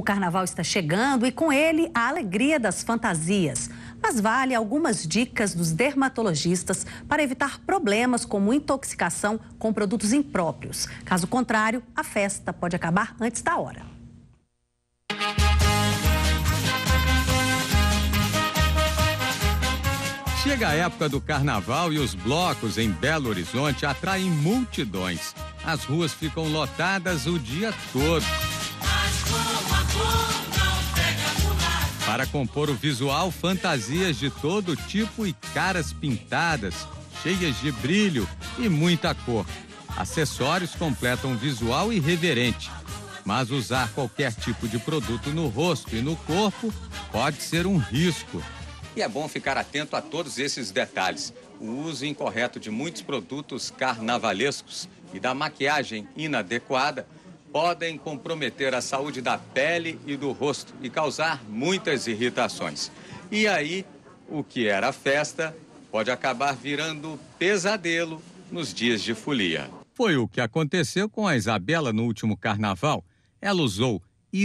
carnaval está chegando e com ele a alegria das fantasias. Mas vale algumas dicas dos dermatologistas para evitar problemas como intoxicação com produtos impróprios. Caso contrário, a festa pode acabar antes da hora. Chega a época do carnaval e os blocos em Belo Horizonte atraem multidões. As ruas ficam lotadas o dia todo. Para compor o visual, fantasias de todo tipo e caras pintadas, cheias de brilho e muita cor. Acessórios completam um visual irreverente. Mas usar qualquer tipo de produto no rosto e no corpo pode ser um risco. E é bom ficar atento a todos esses detalhes. O uso incorreto de muitos produtos carnavalescos e da maquiagem inadequada podem comprometer a saúde da pele e do rosto e causar muitas irritações. E aí, o que era festa pode acabar virando pesadelo nos dias de folia. Foi o que aconteceu com a Isabela no último carnaval. Ela usou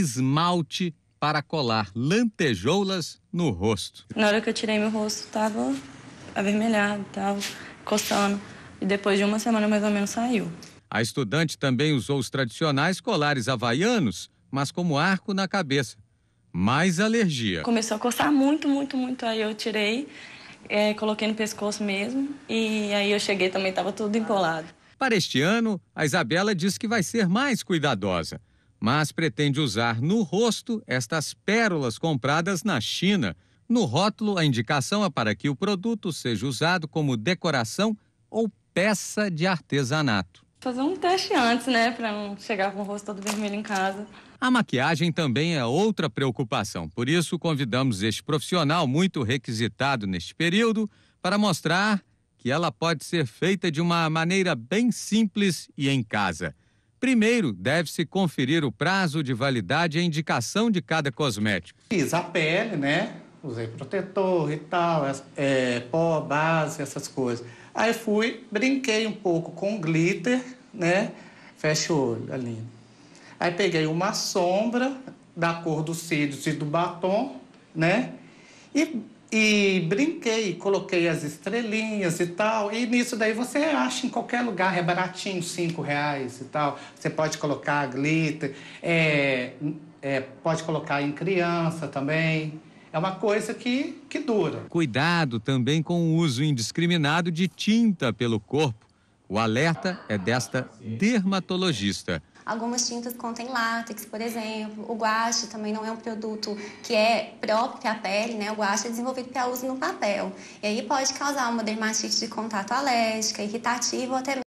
esmalte para colar lantejoulas no rosto. Na hora que eu tirei meu rosto, estava avermelhado, estava coçando. E depois de uma semana, mais ou menos, saiu. A estudante também usou os tradicionais colares havaianos, mas como arco na cabeça. Mais alergia. Começou a coçar muito. Aí eu tirei, coloquei no pescoço mesmo. E aí eu cheguei também, estava tudo empolado. Para este ano, a Isabela diz que vai ser mais cuidadosa, mas pretende usar no rosto estas pérolas compradas na China. No rótulo, a indicação é para que o produto seja usado como decoração ou peça de artesanato. Fazer um teste antes, né, para não chegar com o rosto todo vermelho em casa. A maquiagem também é outra preocupação. Por isso, convidamos este profissional muito requisitado neste período para mostrar que ela pode ser feita de uma maneira bem simples e em casa. Primeiro, deve-se conferir o prazo de validade e a indicação de cada cosmético. Fiz a pele, né? Usei protetor e tal, pó, base, essas coisas. Aí brinquei um pouco com glitter, né? Fecha o olho, ali. Aí peguei uma sombra da cor dos cílios e do batom, né? E brinquei, coloquei as estrelinhas e tal. E nisso daí você acha em qualquer lugar, é baratinho, R$5 e tal. Você pode colocar glitter, pode colocar em criança também. É uma coisa que dura. Cuidado também com o uso indiscriminado de tinta pelo corpo. O alerta é desta dermatologista. Algumas tintas contêm látex, por exemplo. O guache também não é um produto que é próprio para a pele, né? O guache é desenvolvido para uso no papel. E aí pode causar uma dermatite de contato alérgica, irritativa ou até